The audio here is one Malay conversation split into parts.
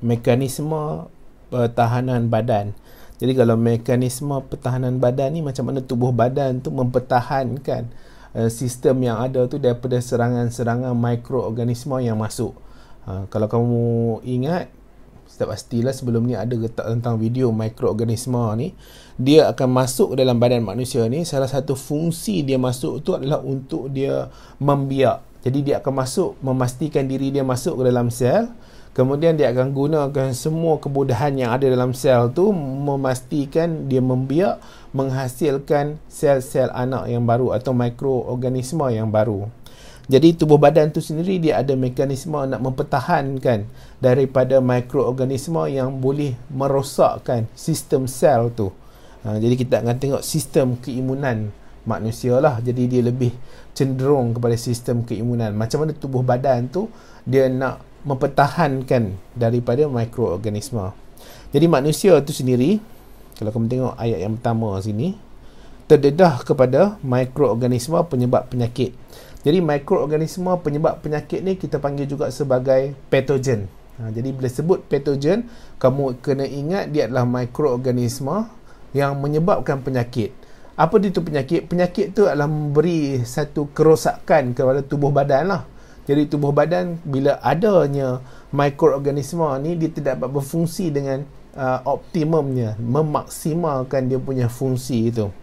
mekanisme pertahanan badan. Jadi kalau mekanisme pertahanan badan ni, macam mana tubuh badan tu mempertahankan sistem yang ada tu daripada serangan-serangan mikroorganisma yang masuk. Kalau kamu ingat, pastilah sebelum ni ada letak tentang video mikroorganisma ni, dia akan masuk ke dalam badan manusia ni. Salah satu fungsi dia masuk tu adalah untuk dia membiak. Jadi dia akan masuk, memastikan diri dia masuk ke dalam sel. Kemudian dia akan gunakan semua kebodahan yang ada dalam sel tu, memastikan dia membiak, menghasilkan sel-sel anak yang baru atau mikroorganisma yang baru. Jadi tubuh badan tu sendiri dia ada mekanisme nak mempertahankan daripada mikroorganisma yang boleh merosakkan sistem sel tu. Jadi kita akan tengok sistem keimunan manusia lah. Jadi dia lebih cenderung kepada sistem keimunan. Macam mana tubuh badan tu dia nak mempertahankan daripada mikroorganisma. Jadi manusia tu sendiri, kalau kamu tengok ayat yang pertama sini, terdedah kepada mikroorganisma penyebab penyakit. Jadi mikroorganisma penyebab penyakit ni kita panggil juga sebagai patogen. Jadi bila sebut patogen, kamu kena ingat dia adalah mikroorganisma yang menyebabkan penyakit. Apa itu penyakit? Penyakit tu adalah memberi satu kerosakan kepada tubuh badan lah. Jadi tubuh badan bila adanya mikroorganisma ni, dia tidak dapat berfungsi dengan optimumnya, memaksimalkan dia punya fungsi itu.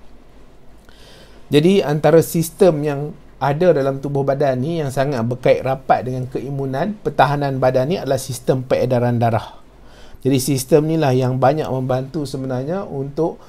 Jadi antara sistem yang ada dalam tubuh badan ni yang sangat berkait rapat dengan keimunan, pertahanan badan ni adalah sistem peredaran darah. Jadi sistem ni lah yang banyak membantu sebenarnya untuk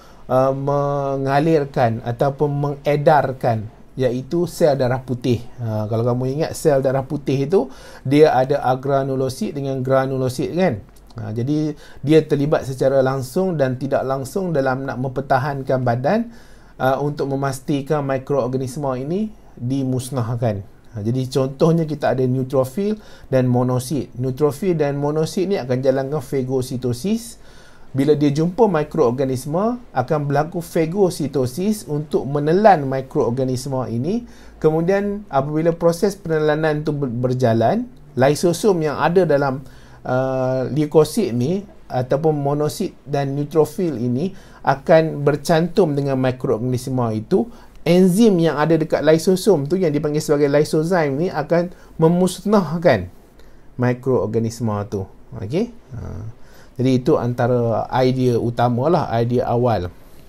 mengalirkan ataupun mengedarkan, iaitu sel darah putih. Kalau kamu ingat sel darah putih itu, dia ada agranulosit dengan granulosit kan. Jadi dia terlibat secara langsung dan tidak langsung dalam nak mempertahankan badan untuk memastikan mikroorganisma ini dimusnahkan. Jadi contohnya kita ada neutrofil dan monosit. Neutrofil dan monosit ni akan jalankan fagositosis. Bila dia jumpa mikroorganisma, akan berlaku fagositosis untuk menelan mikroorganisma ini. Kemudian apabila proses penelanan itu berjalan, lysosom yang ada dalam leukosit ni ataupun monosit dan neutrofil ini akan bercantum dengan mikroorganisma itu. Enzim yang ada dekat lysosom tu yang dipanggil sebagai lysozyme ni akan memusnahkan mikroorganisma tu. Okey? Jadi itu antara idea utama lah, idea awal.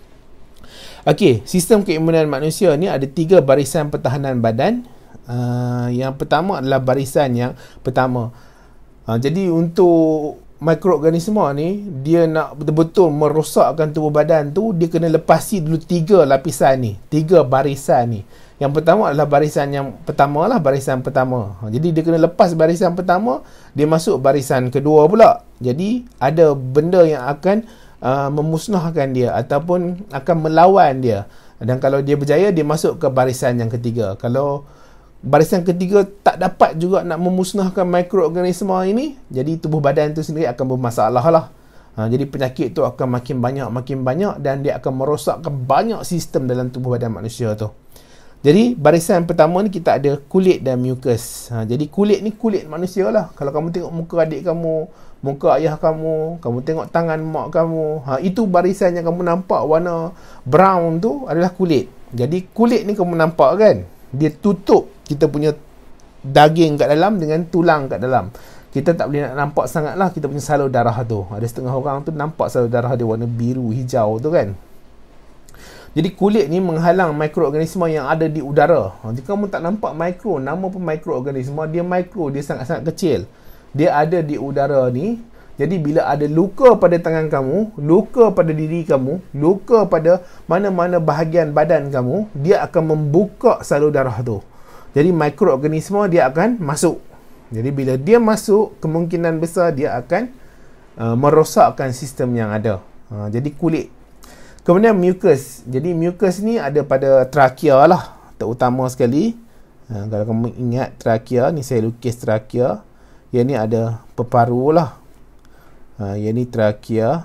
Okey, sistem keimunan manusia ni ada 3 barisan pertahanan badan. Yang pertama adalah barisan yang pertama. Jadi untuk mikroorganisma ni, dia nak betul-betul merosakkan tubuh badan tu, dia kena lepasi dulu 3 lapisan ni, 3 barisan ni. Yang pertama adalah barisan yang pertama lah, barisan pertama. Jadi dia kena lepas barisan pertama, dia masuk barisan kedua pula. Jadi ada benda yang akan memusnahkan dia ataupun akan melawan dia. Dan kalau dia berjaya, dia masuk ke barisan yang ketiga. Kalau barisan ketiga tak dapat juga nak memusnahkan mikroorganisma ini, jadi tubuh badan tu sendiri akan bermasalah lah. Jadi penyakit tu akan makin banyak dan dia akan merosakkan banyak sistem dalam tubuh badan manusia tu. Jadi barisan pertama ni kita ada kulit dan mucus. Jadi kulit ni kulit manusia lah. Kalau kamu tengok muka adik kamu, muka ayah kamu, kamu tengok tangan mak kamu, itu barisan yang kamu nampak warna brown tu adalah kulit. Jadi kulit ni kamu nampak kan, dia tutup kita punya daging kat dalam dengan tulang kat dalam. Kita tak boleh nak nampak sangat lah kita punya salur darah tu. Ada setengah orang tu nampak salur darah dia warna biru, hijau tu kan. Jadi kulit ni menghalang mikroorganisma yang ada di udara. Jika kamu tak nampak mikro, nama pun mikroorganisma, dia mikro, dia sangat-sangat kecil. Dia ada di udara ni. Jadi bila ada luka pada tangan kamu, luka pada diri kamu, luka pada mana-mana bahagian badan kamu, dia akan membuka salur darah tu. Jadi mikroorganisma dia akan masuk. Jadi bila dia masuk, kemungkinan besar dia akan merosakkan sistem yang ada. Jadi kulit. Kemudian mucus. Jadi mucus ni ada pada trakea lah, terutama sekali. Kalau kamu ingat trakea, ni saya lukis trakea. Yang ni ada peparu lah. Yang ni trakea.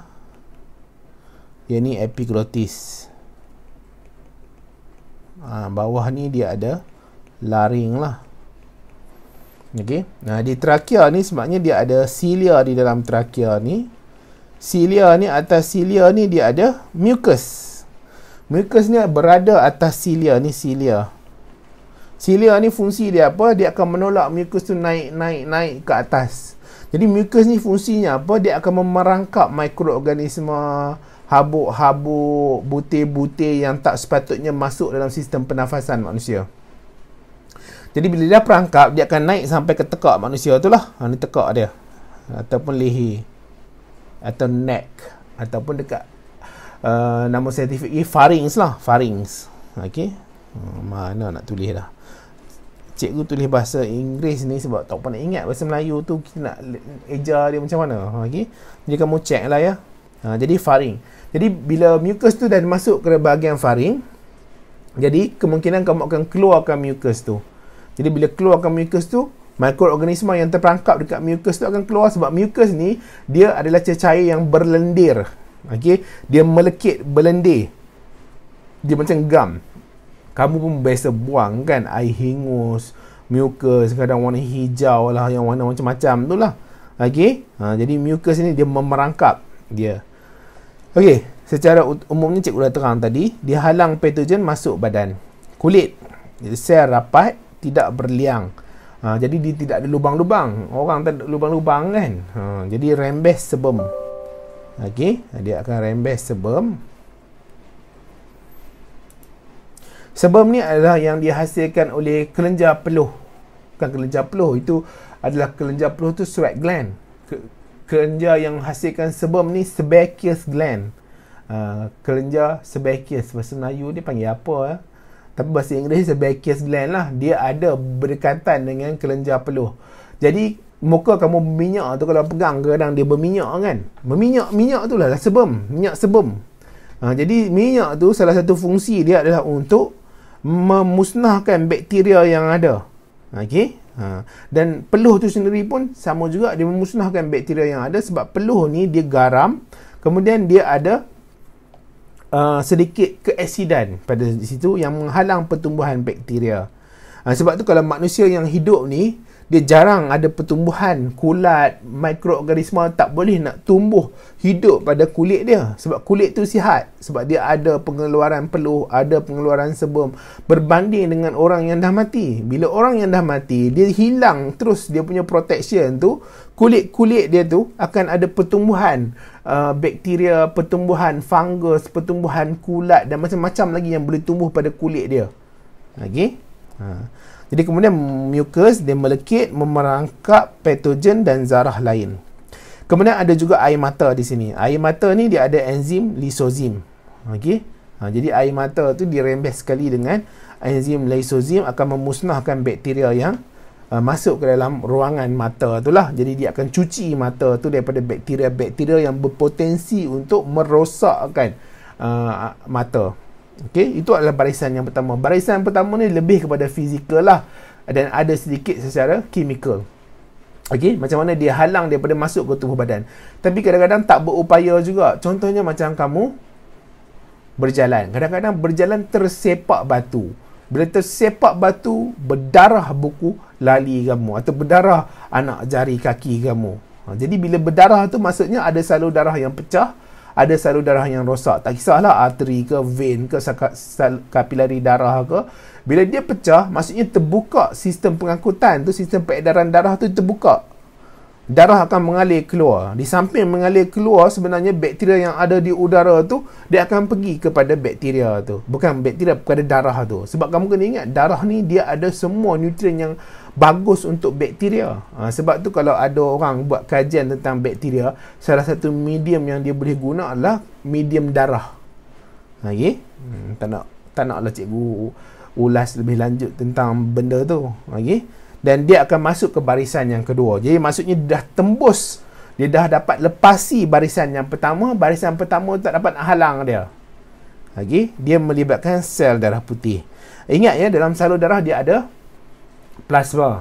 Yang ni epiglottis. Bawah ni dia ada laring lah. Okey. Nah, di trakea ni sebabnya dia ada cilia di dalam trakea ni. Cilia ni, atas cilia ni dia ada mucus. Mucus ni berada atas cilia ni, cilia. Cilia ni fungsi dia apa? Dia akan menolak mucus tu naik ke atas. Jadi mucus ni fungsinya apa? Dia akan memerangkap mikroorganisma, habuk-habuk, butir-butir yang tak sepatutnya masuk dalam sistem pernafasan manusia. Jadi bila dia perangkap, dia akan naik sampai ke tekak manusia tu lah. Ni tekak dia. Ataupun leher. Atau neck. Ataupun dekat nama saintifik ni pharynx lah. Pharynx. Okey. Mana nak tulis dah. Cikgu tulis bahasa Inggeris ni sebab tak pernah ingat bahasa Melayu tu kita nak eja dia macam mana. Okey. Jadi kamu check lah ya. Jadi pharynx. Jadi bila mucus tu dah masuk ke bahagian pharynx, jadi kemungkinan kamu akan keluarkan mucus tu. Jadi bila keluarkan mucus tu, mikroorganisma yang terperangkap dekat mucus tu akan keluar, sebab mucus ni dia adalah cecair yang berlendir. Okey, dia melekit, berlendir. Dia macam gam. Kamu pun biasa buang kan air hingus, mucus, kadang warna hijau lah, yang warna macam-macam tu lah. Okey, jadi mucus ni dia memerangkap dia. Okey, secara umumnya cikgu dah terang tadi, dia halang patogen masuk badan. Kulit, sel rapat, tidak berliang. Jadi dia tidak ada lubang-lubang. Orang tak ada lubang-lubang kan. Jadi rembes sebum. Okey, dia akan rembes sebum. Sebum ni adalah yang dihasilkan oleh kelenjar peluh. Bukan kelenjar peluh, itu adalah kelenjar peluh tu sweat gland. Kelenjar yang hasilkan sebum ni sebaceous gland. Kelenjar sebaceous, bahasa Melayu dia panggil apa ya? Tapi bahasa Inggeris sebaceous gland lah. Dia ada berdekatan dengan kelenjar peluh. Jadi muka kamu berminyak tu, kalau pegang kadang dia berminyak kan. Minyak tu lah sebum. Minyak sebum. Jadi minyak tu salah satu fungsi dia adalah untuk memusnahkan bakteria yang ada. Okey. Dan peluh tu sendiri pun sama juga, dia memusnahkan bakteria yang ada, sebab peluh ni dia garam. Kemudian dia ada sedikit keasidan pada situ yang menghalang pertumbuhan bakteria. Sebab tu kalau manusia yang hidup ni, dia jarang ada pertumbuhan kulat, mikroorganisma tak boleh nak tumbuh hidup pada kulit dia. Sebab kulit tu sihat. Sebab dia ada pengeluaran peluh, ada pengeluaran sebum. Berbanding dengan orang yang dah mati. Bila orang yang dah mati, dia hilang terus dia punya protection tu. Kulit-kulit dia tu akan ada pertumbuhan bakteria, pertumbuhan fungus, pertumbuhan kulat dan macam-macam lagi yang boleh tumbuh pada kulit dia. Okey? Jadi kemudian mucus dia melekit, memerangkap patogen dan zarah lain. Kemudian ada juga air mata di sini. Air mata ni dia ada enzim lysosome. Okey. Jadi air mata tu dirembes sekali dengan enzim lysosome, akan memusnahkan bakteria yang masuk ke dalam ruangan mata tu lah. Jadi dia akan cuci mata tu daripada bakteria-bakteria yang berpotensi untuk merosakkan mata. Okey, itu adalah barisan yang pertama. Barisan pertama ni lebih kepada fizikal lah, dan ada sedikit secara kimikal. Okey, macam mana dia halang daripada masuk ke tubuh badan. Tapi kadang-kadang tak berupaya juga. Contohnya macam kamu berjalan. Kadang-kadang berjalan tersepak batu. Bila tersepak batu, berdarah buku lali kamu, atau berdarah anak jari kaki kamu. Jadi bila berdarah tu maksudnya ada salur darah yang pecah, ada salur darah yang rosak. Tak kisahlah arteri ke, vein ke, kapilari darah ke. Bila dia pecah, maksudnya terbuka sistem pengangkutan tu, sistem peredaran darah tu terbuka. Darah akan mengalir keluar. Di samping mengalir keluar, sebenarnya bakteria yang ada di udara tu, dia akan pergi kepada bakteria tu. Bukan bakteria, kepada darah tu. Sebab kamu kena ingat, darah ni dia ada semua nutrien yang bagus untuk bakteria. Sebab tu kalau ada orang buat kajian tentang bakteria, salah satu medium yang dia boleh guna adalah medium darah. Okay? Tak naklah cikgu ulas lebih lanjut tentang benda tu. Okay? Dan dia akan masuk ke barisan yang kedua. Jadi maksudnya dah tembus, dia dah dapat lepasi barisan yang pertama. Barisan pertama tak dapat halang dia. Okay? Dia melibatkan sel darah putih. Ingat ya, dalam salur darah dia ada plasma.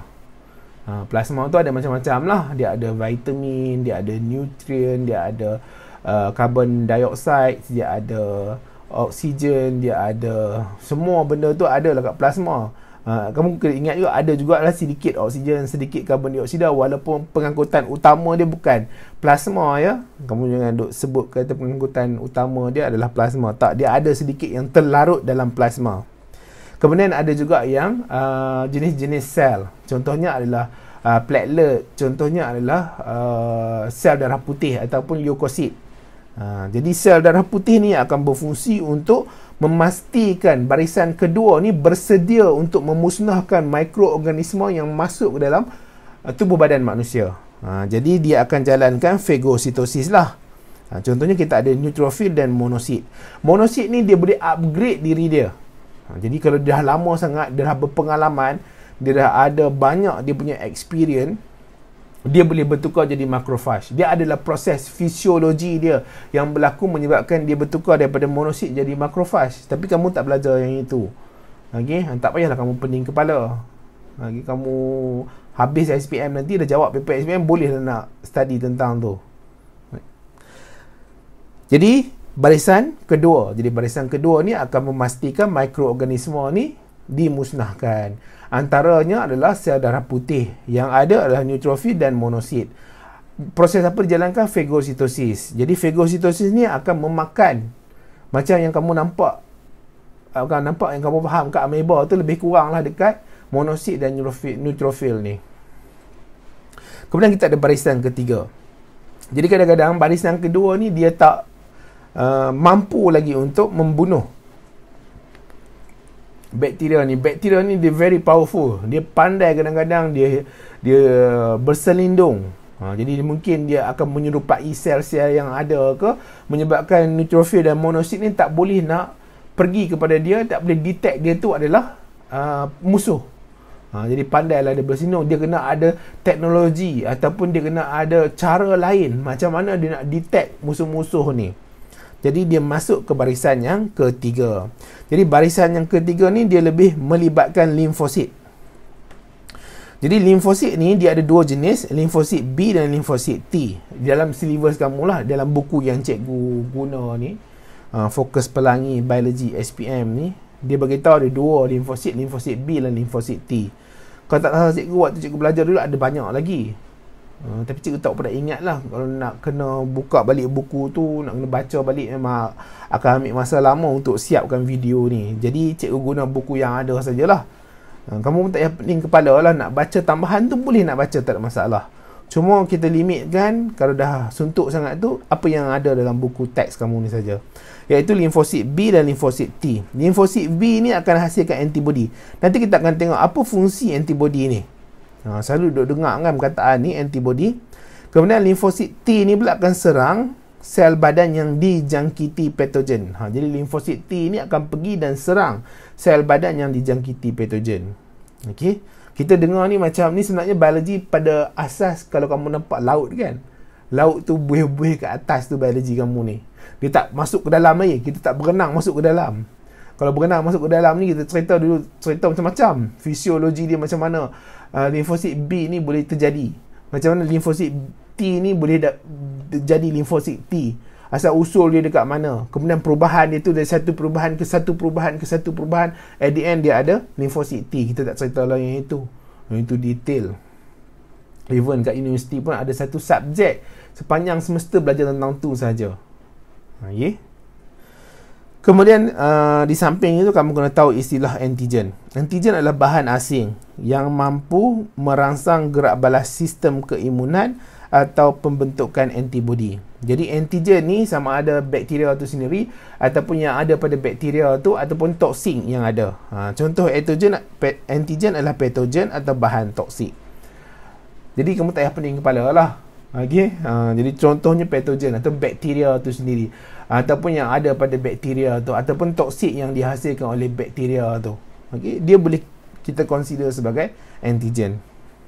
Plasma tu ada macam-macam lah. Dia ada vitamin, dia ada nutrien, dia ada carbon dioxide, dia ada oksigen, dia ada semua benda tu ada lah kat plasma. Kamu kena ingat juga ada juga lah sedikit oksigen, sedikit karbon dioksida, walaupun pengangkutan utama dia bukan plasma ya. Kamu jangan duk sebut kata pengangkutan utama dia adalah plasma. Tak, dia ada sedikit yang terlarut dalam plasma. Kemudian ada juga yang jenis-jenis sel. Contohnya adalah platelet, contohnya adalah sel darah putih ataupun leukosit. Jadi sel darah putih ni akan berfungsi untuk memastikan barisan kedua ni bersedia untuk memusnahkan mikroorganisma yang masuk ke dalam tubuh badan manusia. Jadi dia akan jalankan fagositosis lah. Contohnya kita ada neutrophil dan monosit. Monosit ni dia boleh upgrade diri dia. Jadi kalau dia dah lama sangat, dia dah berpengalaman, dia dah ada banyak dia punya experience, dia boleh bertukar jadi makrofag. Dia adalah proses fisiologi dia yang berlaku menyebabkan dia bertukar daripada monosit jadi makrofag. Tapi kamu tak belajar yang itu. Okay? Tak payahlah kamu pening kepala. Okay? Kamu habis SPM nanti dah jawab paper SPM, bolehlah nak study tentang tu. Jadi barisan kedua. Jadi barisan kedua ni akan memastikan mikroorganisma ni dimusnahkan. Antaranya adalah sel darah putih. Yang ada adalah neutrophil dan monosit. Proses apa dijalankan? Fagositosis. Jadi fagositosis ni akan memakan, macam yang kamu nampak yang kamu faham kat ameba tu, lebih kurang lah dekat monosit dan neutrophil ni. Kemudian kita ada barisan ketiga. Jadi kadang-kadang barisan kedua ni dia tak mampu lagi untuk membunuh bakteria ni. Bakteria ni dia very powerful. Dia pandai, kadang-kadang dia berselindung. Jadi mungkin dia akan menyerupai sel-sel yang ada ke, menyebabkan neutrophil dan monosit ni tak boleh nak pergi kepada dia, tak boleh detect dia tu adalah musuh. Jadi pandailah dia berselindung. Dia kena ada teknologi ataupun dia kena ada cara lain macam mana dia nak detect musuh-musuh ni. Jadi dia masuk ke barisan yang ketiga. Jadi barisan yang ketiga ni dia lebih melibatkan limfosit. Jadi limfosit ni dia ada dua jenis, limfosit B dan limfosit T. Dalam silibus kamu lah, dalam buku yang cikgu guna ni, Fokus Pelangi Biologi SPM ni, dia beritahu ada dua limfosit, limfosit B dan limfosit T. Kalau tak salah cikgu, waktu cikgu belajar dulu ada banyak lagi. Tapi cikgu tak pernah ingat lah. Kalau nak kena buka balik buku tu, nak kena baca balik, memang akan ambil masa lama untuk siapkan video ni. Jadi cikgu guna buku yang ada sajalah. Kamu pun tak payah pening kepala lah. Nak baca tambahan tu boleh nak baca, tak ada masalah. Cuma kita limitkan, kalau dah suntuk sangat tu, apa yang ada dalam buku teks kamu ni saja, iaitu limfosit B dan limfosit T. Limfosit B ni akan hasilkan antibody. Nanti kita akan tengok apa fungsi antibody ni. Selalu duduk dengar kan perkataan ni, antibody. Kemudian limfosit T ni pula akan serang sel badan yang dijangkiti patogen. Jadi limfosit T ni akan pergi dan serang sel badan yang dijangkiti patogen. Okey. Kita dengar ni macam ni sebenarnya biologi pada asas. Kalau kamu nampak laut kan, laut tu buih-buih ke atas tu biologi kamu ni. Dia tak masuk ke dalam air. Kita tak berenang masuk ke dalam. Kalau berenang masuk ke dalam ni, kita cerita dulu, cerita macam-macam. Fisiologi dia macam mana limfosit B ni boleh terjadi, macam mana limfosit T ni boleh jadi limfosit T, asal usul dia dekat mana, kemudian perubahan dia tu dari satu perubahan ke satu perubahan ke satu perubahan, at the end dia ada limfosit T. Kita tak cerita lah yang itu detail. Even kat universiti pun ada satu subjek sepanjang semester belajar tentang tu saja. Okay? Kemudian di samping itu kamu kena tahu istilah antigen. Antigen adalah bahan asing yang mampu merangsang gerak balas sistem keimunan atau pembentukan antibody. Jadi antigen ni sama ada bakteria tu sendiri ataupun yang ada pada bakteria tu ataupun toksin yang ada. Contoh antigen adalah patogen atau bahan toksik. Jadi kamu tak payah pening kepala lah. Okay? Jadi contohnya patogen atau bakteria tu sendiri, ataupun yang ada pada bakteria tu, ataupun toksik yang dihasilkan oleh bakteria tu. Okay? Dia boleh kita consider sebagai antigen.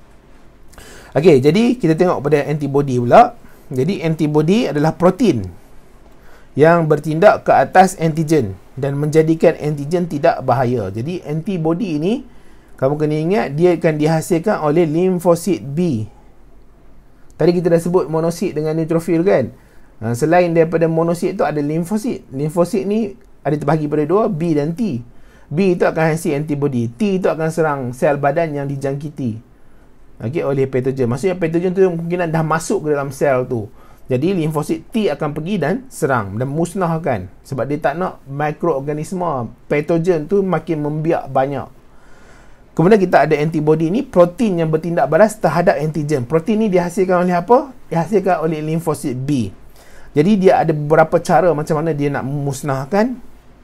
Okay, jadi kita tengok pada antibody pula. Jadi antibody adalah protein yang bertindak ke atas antigen dan menjadikan antigen tidak bahaya. Jadi antibody ni kamu kena ingat dia akan dihasilkan oleh limfosit B. Tadi kita dah sebut monosit dengan neutrophil kan. Selain daripada monosit tu ada limfosit. Limfosit ni ada terbahagi pada dua, B dan T. B itu akan hasil antibody. T itu akan serang sel badan yang dijangkiti oleh patogen. Maksudnya patogen tu kemungkinan dah masuk ke dalam sel tu. Jadi limfosit T akan pergi dan serang dan musnahkan, sebab dia tak nak mikroorganisma patogen tu makin membiak banyak. Kemudian kita ada antibody ni, protein yang bertindak balas terhadap antigen. Protein ni dihasilkan oleh apa? Dihasilkan oleh limfosit B. Jadi dia ada beberapa cara macam mana dia nak memusnahkan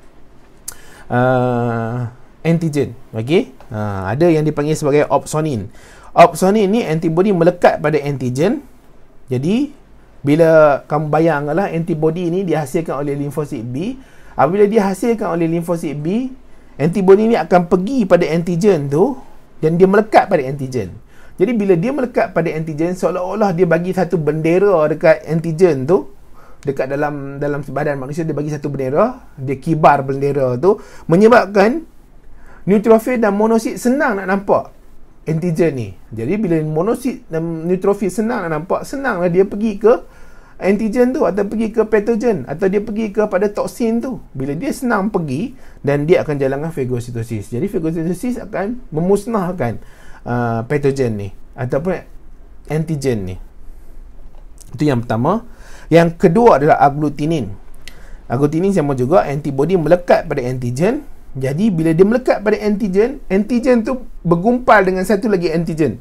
antigen. Okey. Ada yang dipanggil sebagai opsonin. Opsonin ni antibody melekat pada antigen. Jadi bila kamu bayangkanlah antibody ni dihasilkan oleh limfosit B. Apabila dihasilkan oleh limfosit B, antibody ni akan pergi pada antigen tu dan dia melekat pada antigen. Jadi bila dia melekat pada antigen, seolah-olah dia bagi satu bendera dekat antigen tu, dekat dalam badan manusia dia bagi satu bendera, dia kibar bendera tu, menyebabkan neutrofil dan monosit senang nak nampak antigen ni. Jadi bila monosit dan neutrofil senang nak nampak, senanglah dia pergi ke antigen tu atau pergi ke patogen atau dia pergi kepada toksin tu. Bila dia senang pergi, dan dia akan jalankan fagositosis. Jadi fagositosis akan memusnahkan patogen ni ataupun antigen ni. Itu yang pertama. Yang kedua adalah agglutinin. Agglutinin sama juga, antibody melekat pada antigen. Jadi bila dia melekat pada antigen, antigen tu bergumpal dengan satu lagi antigen.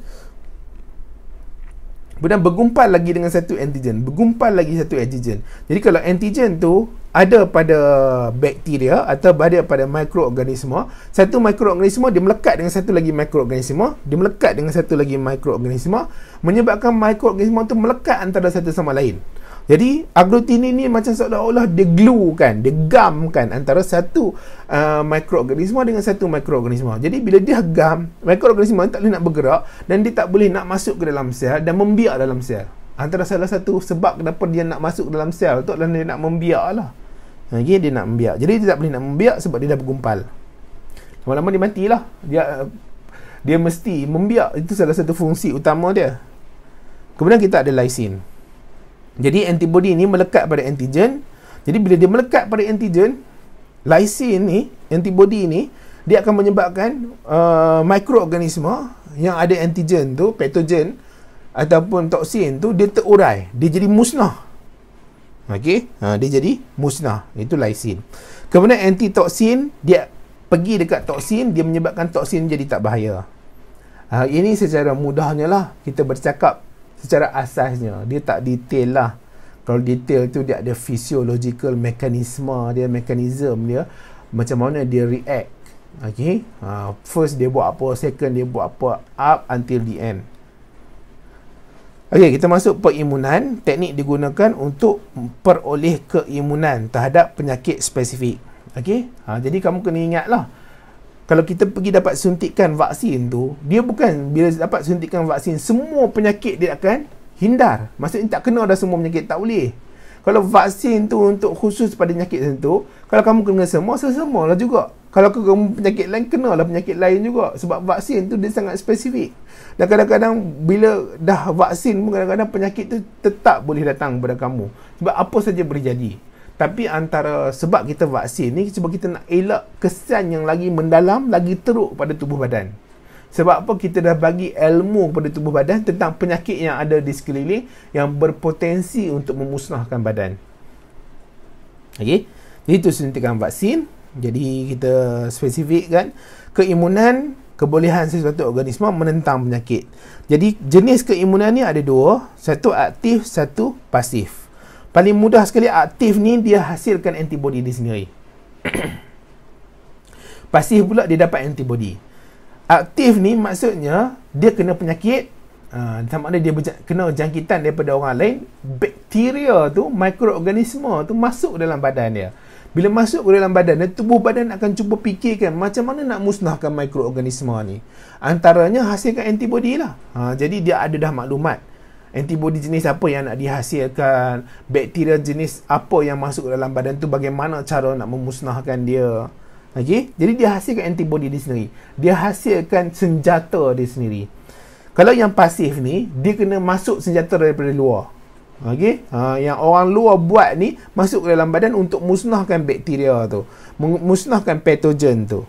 Kemudian bergumpal lagi dengan satu antigen, bergumpal lagi satu antigen. Jadi kalau antigen tu ada pada bakteria atau ada pada mikroorganisma, satu mikroorganisma dia melekat dengan satu lagi mikroorganisma, dia melekat dengan satu lagi mikroorganisma, menyebabkan mikroorganisma tu melekat antara satu sama lain. Jadi agglutinin ni macam seolah-olah dia glue kan, dia gamkan antara satu mikroorganisma dengan satu mikroorganisma. Jadi bila dia gam, mikroorganisma tak boleh nak bergerak dan dia tak boleh nak masuk ke dalam sel dan membiak dalam sel. Antara salah satu sebab kenapa dia nak masuk dalam sel tu adalah dia nak membiak lah. Okay, dia nak membiak. Jadi dia tak boleh nak membiak sebab dia dah bergumpal. Lama-lama dia matilah. Dia mesti membiak. Itu salah satu fungsi utama dia. Kemudian kita ada lysin. Jadi antibody ni melekat pada antigen. Jadi bila dia melekat pada antigen, lysin ni, antibody ni, dia akan menyebabkan mikroorganisma yang ada antigen tu, patogen ataupun toksin tu, dia terurai, dia jadi musnah. Okey, dia jadi musnah. Itu lysin. Kemudian antitoksin, dia pergi dekat toksin, dia menyebabkan toksin jadi tak bahaya. Ini secara mudahnya lah kita bercakap. Secara asasnya, dia tak detail lah. Kalau detail tu dia ada physiological mekanisme dia, mekanisme dia, macam mana dia react. Okay, first dia buat apa, second dia buat apa, up until the end. Okay, kita masuk perimunan. Teknik digunakan untuk peroleh keimunan terhadap penyakit spesifik. Okay, jadi kamu kena ingat lah, kalau kita pergi dapat suntikan vaksin tu, dia bukan bila dapat suntikan vaksin semua penyakit dia akan hindar. Maksudnya tak kena dah semua penyakit, tak boleh. Kalau vaksin tu untuk khusus pada penyakit tertentu, kalau kamu kena semua lah juga. Kalau kamu penyakit lain, kenalah penyakit lain juga. Sebab vaksin tu dia sangat spesifik. Dan kadang-kadang bila dah vaksin, kadang-kadang penyakit tu tetap boleh datang kepada kamu. Sebab apa saja boleh jadi. Tapi antara sebab kita vaksin ni, sebab kita nak elak kesan yang lagi mendalam, lagi teruk pada tubuh badan. Sebab apa? Kita dah bagi ilmu kepada tubuh badan tentang penyakit yang ada di sekeliling yang berpotensi untuk memusnahkan badan. Okey. Jadi itu suntikan vaksin. Jadi kita spesifikkan keimunan, kebolehan sesuatu organisma menentang penyakit. Jadi jenis keimunan ni ada dua. Satu aktif, satu pasif. Paling mudah sekali aktif ni dia hasilkan antibody dia sendiri. Pasif pula dia dapat antibody. Aktif ni maksudnya dia kena penyakit, sama ada dia kena jangkitan daripada orang lain, bakteria tu, mikroorganisma tu masuk dalam badan dia. Bila masuk ke dalam badan dia, tubuh badan akan cuba fikirkan macam mana nak musnahkan mikroorganisma ni. Antaranya hasilkan antibody lah. Jadi dia ada dah maklumat. Antibody jenis apa yang nak dihasilkan, bakteria jenis apa yang masuk dalam badan tu, bagaimana cara nak memusnahkan dia. Okey, jadi dia hasilkan antibody dia sendiri. Dia hasilkan senjata dia sendiri. Kalau yang pasif ni, dia kena masuk senjata daripada luar. Okey, yang orang luar buat ni masuk ke dalam badan untuk musnahkan bakteria tu, musnahkan patogen tu.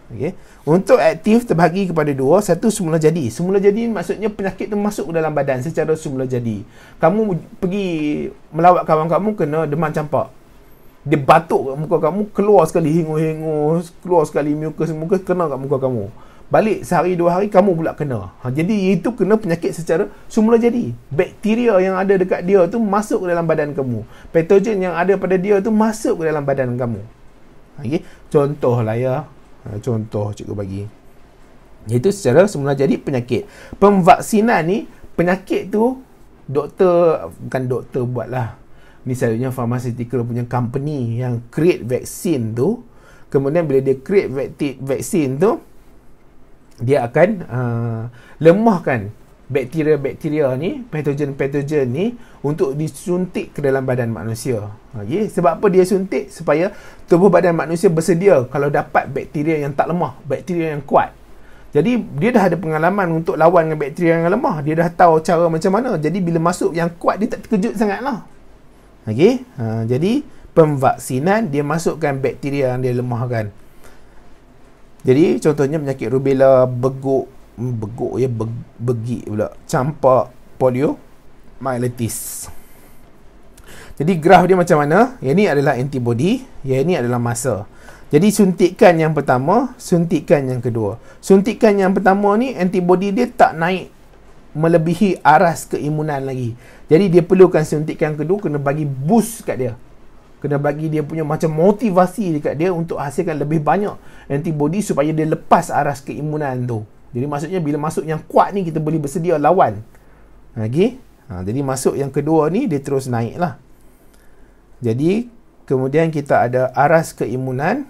Okay. Untuk aktif terbahagi kepada dua. Satu, semula jadi. Semula jadi maksudnya penyakit tu masuk ke dalam badan secara semula jadi. Kamu pergi melawat kawan kamu, kena demam campak. Dia batuk kat muka kamu, keluar sekali hingus-hingus, keluar sekali mucus kena kat muka kamu. Balik sehari dua hari kamu pula kena. Jadi itu kena penyakit secara semula jadi. Bakteria yang ada dekat dia tu masuk ke dalam badan kamu. Patogen yang ada pada dia tu masuk ke dalam badan kamu. Okay. Contoh lah ya. Contoh cikgu bagi. Itu secara semula jadi penyakit. Pemvaksinan ni, penyakit tu bukan doktor buat lah. Misalnya pharmaceutical punya company yang create vaksin tu, kemudian bila dia create vaksin tu, dia akan lemahkan bakteria-bakteria ni, patogen-patogen ni untuk disuntik ke dalam badan manusia. Okay? Sebab apa dia suntik? Supaya tubuh badan manusia bersedia kalau dapat bakteria yang tak lemah, bakteria yang kuat. Jadi dia dah ada pengalaman untuk lawan dengan bakteria yang lemah. Dia dah tahu cara macam mana. Jadi bila masuk yang kuat, dia tak terkejut sangat lah. Okay? Jadi pemvaksinan, dia masukkan bakteria yang dia lemahkan. Jadi contohnya penyakit rubella, begik pula, campak, polio myelitis. Jadi graf dia macam mana? Yang ni adalah antibody, yang ini adalah masa. Jadi suntikan yang pertama, suntikan yang kedua. Suntikan yang pertama ni, antibody dia tak naik melebihi aras keimunan lagi. Jadi dia perlukan suntikan kedua, kena bagi boost kat dia. Kena bagi dia punya macam motivasi dekat dia untuk hasilkan lebih banyak antibody supaya dia lepas aras keimunan tu. Jadi maksudnya bila masuk yang kuat ni, kita boleh bersedia lawan. Okay? Jadi masuk yang kedua ni, dia terus naik lah. Jadi kemudian kita ada aras keimunan.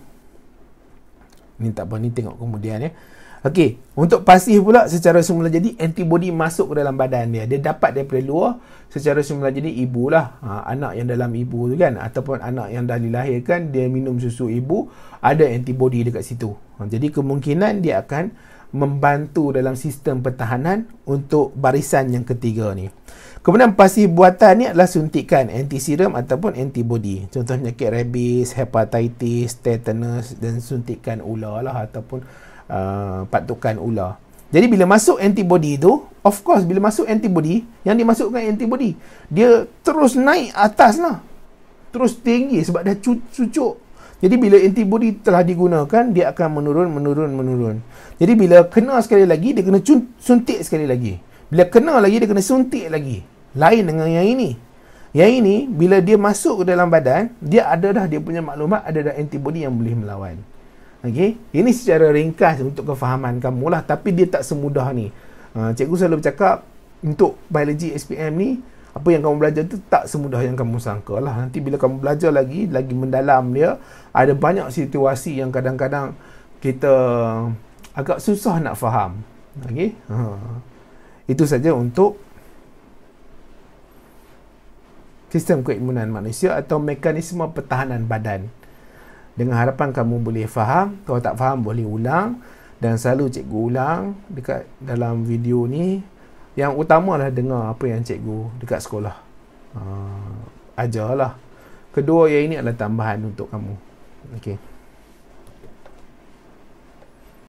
Ni tak apa, ni tengok kemudian ya. Okey, untuk pasif pula secara semula jadi, antibody masuk ke dalam badan dia. Dia dapat daripada luar secara semula jadi, ibu lah. Anak yang dalam ibu tu kan, ataupun anak yang dah dilahirkan, dia minum susu ibu, ada antibody dekat situ. Jadi kemungkinan dia akan membantu dalam sistem pertahanan untuk barisan yang ketiga ni. Kemudian pasif buatan ni adalah suntikan antiserum ataupun antibody. Contoh penyakit rabies, hepatitis, tetanus dan suntikan ular lah ataupun patukan ular. Jadi bila masuk antibody tu, of course bila masuk antibody, yang dimasukkan antibody, dia terus naik atas lah. Terus tinggi sebab dah cucuk. Jadi bila antibody telah digunakan, dia akan menurun. Jadi bila kena sekali lagi, dia kena suntik sekali lagi. Bila kena lagi, dia kena suntik lagi. Lain dengan yang ini. Yang ini, bila dia masuk ke dalam badan, dia ada dah dia punya maklumat, ada dah antibody yang boleh melawan. Okey, ini secara ringkas untuk kefahaman kamu lah, tapi dia tak semudah ni. Cikgu selalu bercakap, untuk biologi SPM ni, apa yang kamu belajar tu tak semudah yang kamu sangka lah. Nanti bila kamu belajar lagi mendalam dia, ada banyak situasi yang kadang-kadang kita agak susah nak faham. Okey, itu saja untuk sistem keimunan manusia atau mekanisme pertahanan badan. Dengan harapan kamu boleh faham. Kalau tak faham boleh ulang. Dan selalu cikgu ulang dekat dalam video ni. Yang utamalah dengar apa yang cikgu dekat sekolah ajarlah. Kedua yang ini adalah tambahan untuk kamu. Okey.